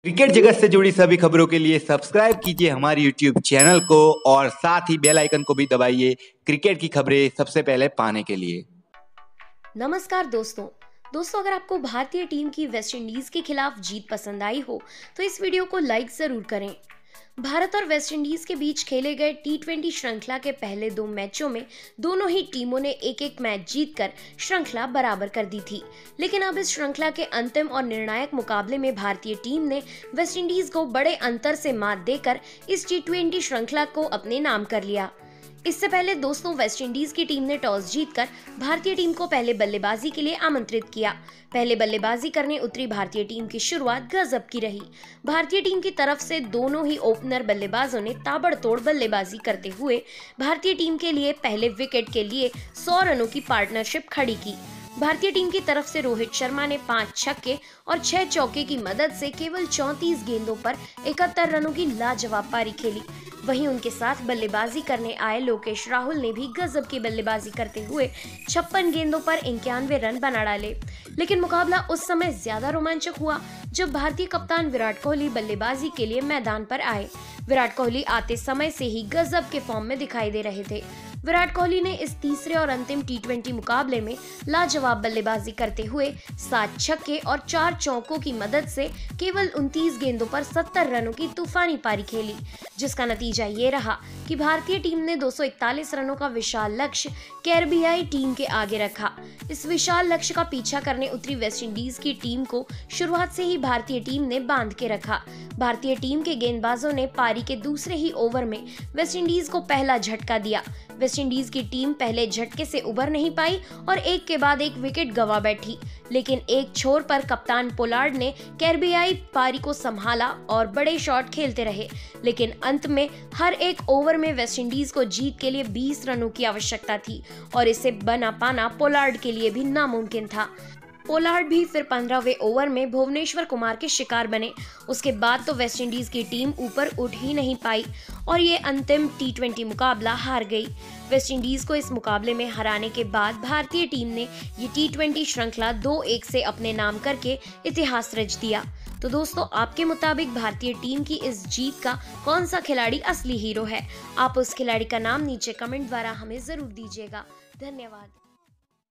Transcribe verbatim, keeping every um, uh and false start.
Cricket जगत से जुड़ी सभी खबरों के लिए सब्सक्राइब कीजिए हमारे यूट्यूब चैनल को और साथ ही बेल आइकन को भी दबाइए क्रिकेट की खबरें सबसे पहले पाने के लिए। नमस्कार दोस्तों दोस्तों अगर आपको भारतीय टीम की वेस्ट इंडीज के खिलाफ जीत पसंद आई हो तो इस वीडियो को लाइक जरूर करें। भारत और वेस्ट इंडीज के बीच खेले गए टी ट्वेंटी श्रृंखला के पहले दो मैचों में दोनों ही टीमों ने एक एक मैच जीतकर श्रृंखला बराबर कर दी थी, लेकिन अब इस श्रृंखला के अंतिम और निर्णायक मुकाबले में भारतीय टीम ने वेस्ट इंडीज को बड़े अंतर से मात देकर इस टी ट्वेंटी श्रृंखला को अपने नाम कर लिया। इससे पहले दोस्तों वेस्ट इंडीज की टीम ने टॉस जीतकर भारतीय टीम को पहले बल्लेबाजी के लिए आमंत्रित किया। पहले बल्लेबाजी करने उतरी भारतीय टीम की शुरुआत गजब की रही। भारतीय टीम की तरफ से दोनों ही ओपनर बल्लेबाजों ने ताबड़तोड़ बल्लेबाजी करते हुए भारतीय टीम के लिए पहले विकेट के लिए सौ रनों की पार्टनरशिप खड़ी की। भारतीय टीम की तरफ से रोहित शर्मा ने पांच छक्के और छह चौके की मदद से केवल चौंतीस गेंदों पर इकहत्तर रनों की लाजवाब पारी खेली। वहीं उनके साथ बल्लेबाजी करने आए लोकेश राहुल ने भी गजब की बल्लेबाजी करते हुए छप्पन गेंदों पर इक्यानवे रन बना डाले। लेकिन मुकाबला उस समय ज्यादा रोमांचक हुआ जब भारतीय कप्तान विराट कोहली बल्लेबाजी के लिए मैदान पर आए। विराट कोहली आते समय से ही गजब के फॉर्म में दिखाई दे रहे थे। विराट कोहली ने इस तीसरे और अंतिम टी ट्वेंटी मुकाबले में लाजवाब बल्लेबाजी करते हुए सात छक्के और चार चौकों की मदद से केवल उनतीस गेंदों पर सत्तर रनों की तूफानी पारी खेली, जिसका नतीजा ये रहा कि भारतीय टीम ने दो सौ इकतालीस रनों का विशाल लक्ष्य कैरिबियाई टीम के आगे रखा। इस विशाल लक्ष्य का पीछा करने उतरी वेस्ट इंडीज की टीम को शुरुआत से ही भारतीय टीम ने बांध के रखा। भारतीय टीम के गेंदबाजों ने पारी के दूसरे ही ओवर में वेस्ट इंडीज को पहला झटका दिया। वेस्ट इंडीज की टीम पहले झटके से उबर नहीं पाई और एक के बाद एक विकेट गंवा बैठी, लेकिन एक छोर पर कप्तान पोलार्ड ने कैरिबियाई पारी को संभाला और बड़े शॉट खेलते रहे। लेकिन अंत में हर एक ओवर में वेस्ट इंडीज को जीत के लिए बीस रनों की आवश्यकता थी और इसे बना पाना पोलार्ड के लिए भी नामुमकिन था। पोलार्ड भी फिर पंद्रहवें ओवर में भुवनेश्वर कुमार के शिकार बने। उसके बाद तो वेस्ट इंडीज की टीम ऊपर उठ ही नहीं पाई और ये अंतिम टी ट्वेंटी मुकाबला हार गई। वेस्ट इंडीज को इस मुकाबले में हराने के बाद भारतीय टीम ने ये टी ट्वेंटी श्रृंखला दो एक से अपने नाम करके इतिहास रच दिया। तो दोस्तों आपके मुताबिक भारतीय टीम की इस जीत का कौन सा खिलाड़ी असली हीरो है? आप उस खिलाड़ी का नाम नीचे कमेंट द्वारा हमें जरूर दीजिएगा। धन्यवाद।